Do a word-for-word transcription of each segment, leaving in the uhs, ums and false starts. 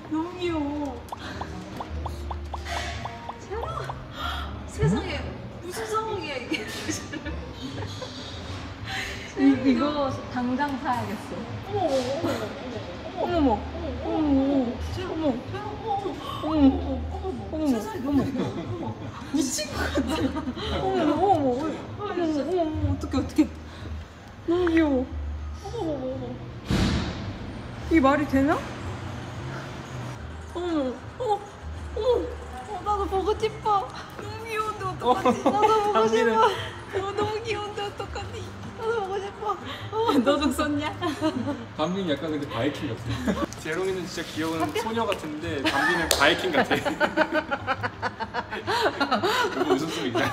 너무 귀여워. 세상에 무슨 상황이야 이게. 이, 이거 당장 사야겠어. 어머 어머 어머 어머머. 어머머. 어머. 어머. 어머. 세상에 어머. 어머 미친 것 같아. 어머. 어머. 어머. 어머. 어머. 어떡해 어떡해. 너무 귀여워. 어머 어머 이게 말이 되나? 어머. 어머. 어머. 어, 나도 보고 싶어. 너무 귀여운데 어떡하지? 나도 보고 싶어. 어, 너무 귀여운데 어떡하니? 나도 보고 싶어. 어, 너도 썼냐? 담빈이 약간 근데 바이킹 같아. 재롱이는 진짜 귀여운 소녀 같은데 담빈은 바이킹 같아. 이거 웃음소리 있잖아.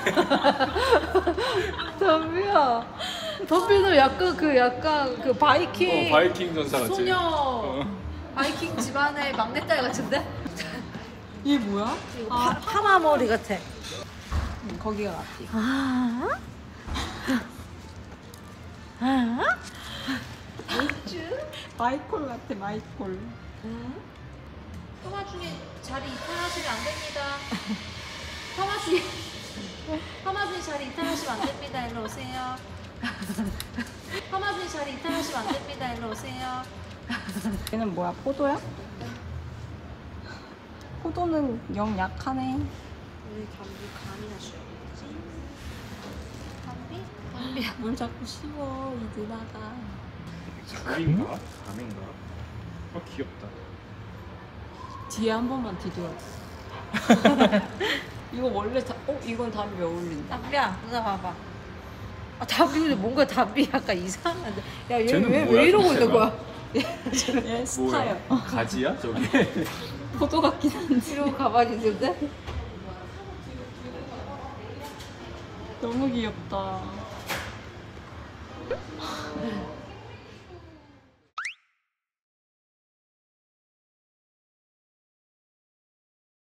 덤비야. 덤비도 약간 그 약간 그 바이킹 어, 바이킹 전사 같지. 소녀 어. 바이킹 집안의 막내딸 같은데? 이게 뭐야? 이거 파, 파마 머리 같아. 응, 거기가 맞지. 아? 아? 마이콜 같아 마이콜. 파마 중에 자리 이탈하시면 안 됩니다. 파마 중에 파마 중에 자리 이탈하시면 안 됩니다. 일로 오세요. 파마 중에 자리 이탈하시면 안 됩니다. 일로 오세요. 얘는 뭐야? 포도야? 포도는 영 약하네. 우리 감기 감이 나셔야지. 감비? 감비야. 뭘 자꾸 씹어 이들아가. 감인가? 감인가? 어 귀엽다. 뒤에 한 번만 뒤돌아. 이거 원래 다, 어? 이건 담비 어울린다. 담비야, 누나 봐봐. 아, 담비 근데 뭔가 담비 약간 이상한데. 야, 얘 쟤는 왜, 뭐야, 왜 이러고 진짜? 있는 거야? 얘 스타일. 뭐야? 가지야 저게? 포도 같긴 한데. 이러고 가만히 있는데? 너무 귀엽다.